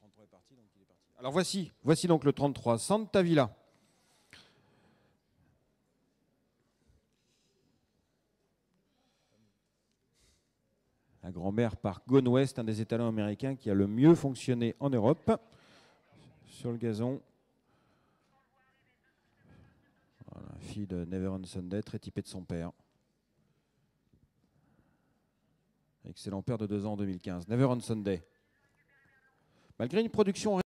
Alors voici donc le 33, Santa Villa. La grand-mère par Gone West, un des étalons américains qui a le mieux fonctionné en Europe sur le gazon. Voilà, fille de Never on Sunday, très typée de son père. Excellent père de 2 ans en 2015. Never on Sunday. Malgré une production